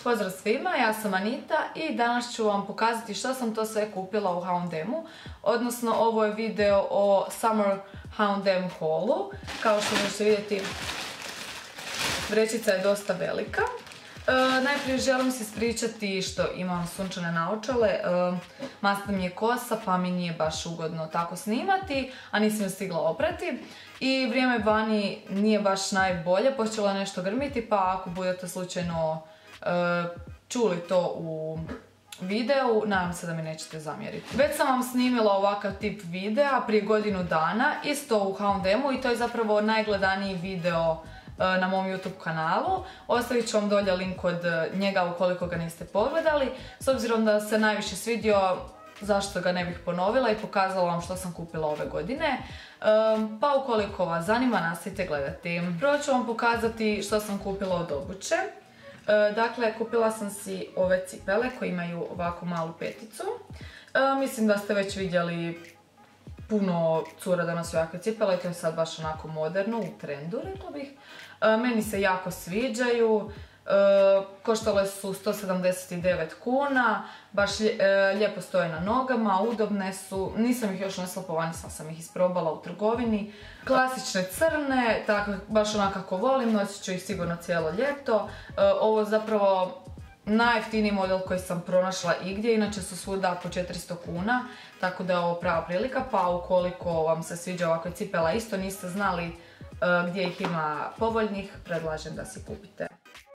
Pozdrav svima, ja sam Anita i danas ću vam pokazati što sam to sve kupila u H&M-u. Odnosno, ovo je video o Summer H&M haulu. Kao što možete vidjeti, vrećica je dosta velika. Najprije želim se ispričati što imam sunčane naočale. Masna mi je kosa pa mi nije baš ugodno tako snimati, a nisam ju stigla oprati. I vrijeme vani nije baš najbolje, počelo je nešto grmiti, pa ako budete slučajno čuli to u videu, nadam se da mi nećete zamjeriti. Već sam vam snimila ovakav tip videa prije godinu dana, isto u H&M-u, i to je zapravo najgledaniji video na mom YouTube kanalu. Ostavit ću vam dolje link od njega ukoliko ga niste pogledali. S obzirom da se najviše svidio, zašto ga ne bih ponovila i pokazala vam što sam kupila ove godine. Pa ukoliko vas zanima, nastavite gledati. Prvo ću vam pokazati što sam kupila od obuće. Dakle, kupila sam si ove cipele koje imaju ovako malu peticu. Mislim da ste već vidjeli puno cura da nosi ovakve cipele, to je sad baš onako moderno, u trendu, rekla bih. Meni se jako sviđaju, koštale su 179 kuna, baš lijepo stoje na nogama, udobne su, nisam ih još nosila po vani, sam ih isprobala u trgovini. Klasične crne, tako, baš onako kako volim, nosit ću ih sigurno cijelo ljeto. Ovo je zapravo najjeftiniji model koji sam pronašla igdje, inače su svuda po 400 kuna, tako da je ovo prava prilika, pa ukoliko vam se sviđa ovakve cipela, isto niste znali gdje ih ima povoljnih, predlažem da si kupite.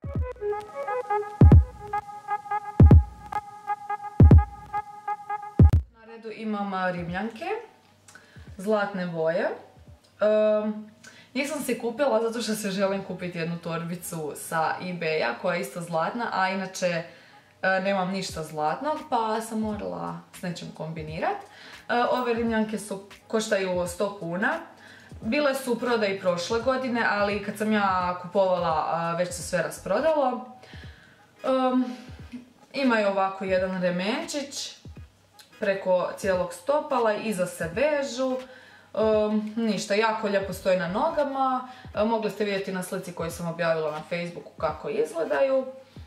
Na redu imam rimljanke, zlatne boje. Njih sam si kupila zato što se želim kupiti jednu torbicu sa eBaya koja je isto zlatna, a inače nemam ništa zlatnog pa sam morala s nečim kombinirati. Ove rimljanke koštaju 100 kuna. Bile su u prodaji prošle godine, ali kad sam ja kupovala već se sve rasprodalo. Imaju ovako jedan remenčić preko cijelog stopala, iza se vežu. Ništa, jako lijepo stoji na nogama. Mogli ste vidjeti na slici koju sam objavila na Facebooku kako izgledaju.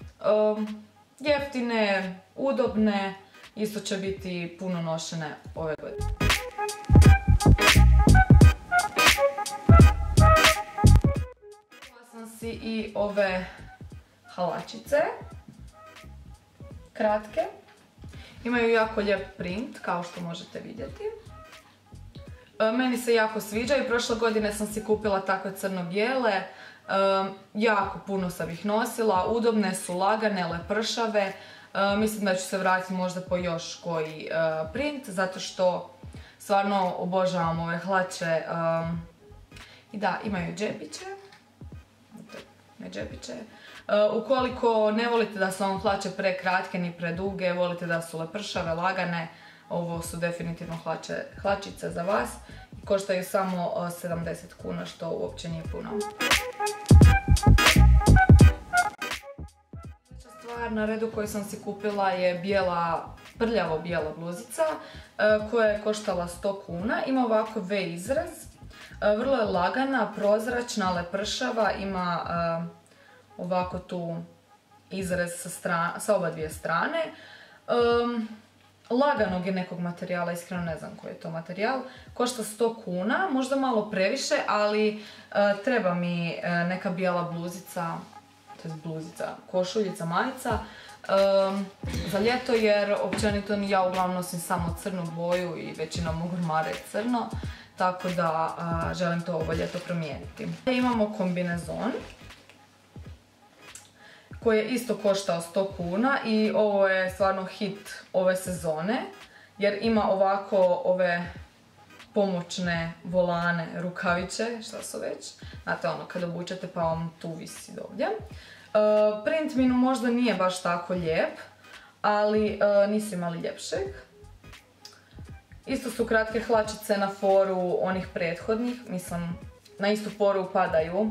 Jeftine, udobne, isto će biti puno nošene ove godine. Kupila sam si i ove halačice, kratke. Imaju jako lijep print, kao što možete vidjeti. Meni se jako sviđaju, prošle godine sam si kupila takve crno-bijele, jako puno sam ih nosila, udobne su, lagane, lepršave. Mislim da ću se vratiti možda po još koji print, zato što stvarno obožavam ove hlače. I da, imaju džepiće, ne džepiće. Ukoliko ne volite da su vam hlače prekratke ni preduge, volite da su lepršave, lagane, ovo su definitivno hlačice za vas. Koštaju samo 70 kuna, što uopće nije puno. Sljedeća stvar na redu koju sam si kupila je prljavo bijela bluzica koja je koštala 100 kuna. Ima ovako V izraz, vrlo je lagana, prozračna, lepršava, ima ovako tu izraz sa oba dvije strane. Laganog je nekog materijala, iskreno ne znam koji je to materijal. Košta 100 kuna, možda malo previše, ali treba mi neka bijela bluzica, to je bluzica, košuljica, majica za ljeto, jer općenito ja uglavnom nosim samo crnu boju i većina mog ormara je crno, tako da želim to ovo ljeto promijeniti. Imamo kombinezon koji je isto koštao 100 kuna i ovo je stvarno hit ove sezone, jer ima ovako ove pomoćne volane, rukaviće, šta su već. Znate ono, kad obučete pa vam tu visi ovdje. Print mi možda nije baš tako lijep, ali nisu imali ljepšeg. Isto su kratke hlačice na foru onih prethodnih, mislim, na istu foru padaju.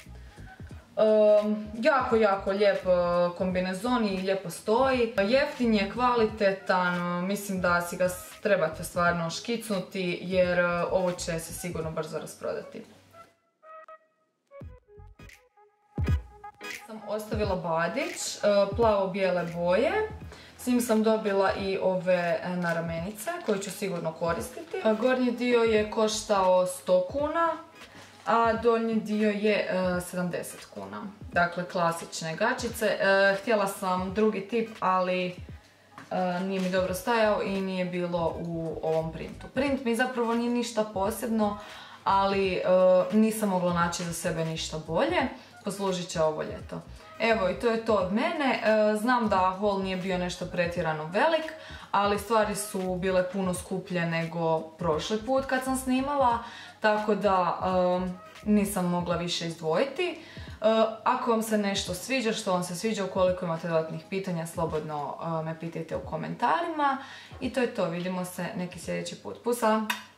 Jako lijep kombinezon i lijepo stoji. Jeftin je, kvalitetan, mislim da si ga trebate stvarno škicnuti jer ovo će se sigurno brzo rasprodati. Sam ostavila badić plavo-bijele boje. S njim sam dobila i ove naramenice koje ću sigurno koristiti. Gornji dio je koštao 100 kuna, a donji dio je 70 kuna. Dakle, klasične gačice. Htjela sam drugi tip, ali nije mi dobro stajao i nije bilo u ovom printu. Print mi zapravo nije ništa posebno, ali nisam mogla naći za sebe ništa bolje. Poslužit će ovo ljeto. Evo, i to je to od mene. Znam da haul nije bio nešto pretjerano velik, ali stvari su bile puno skuplje nego prošli put kad sam snimala, tako da nisam mogla više izdvojiti. Ako vam se nešto sviđa, što vam se sviđa, ukoliko imate dodatnih pitanja, slobodno me pitajte u komentarima. I to je to, vidimo se neki sljedeći put. Pusa!